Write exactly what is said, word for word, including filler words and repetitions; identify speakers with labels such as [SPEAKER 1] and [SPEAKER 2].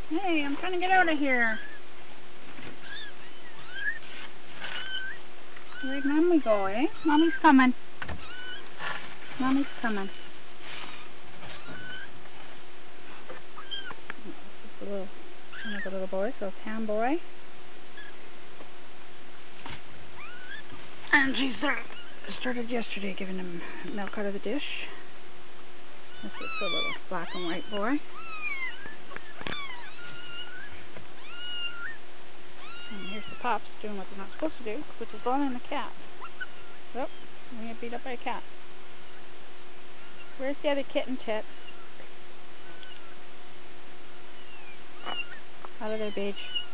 [SPEAKER 1] Hey, I'm trying to get out of here. Where'd Mommy go, eh? Mommy's coming. Mommy's coming. Oh, this is the little, one of the little boys, little town boy. And she started, started yesterday giving him milk out of the dish. This is the little black and white boy. And here's the pups doing what they're not supposed to do, which is blowing the cat. Oh, we're going to get beat up by a cat. Where's the other kitten, Tit? Out of there, Beach.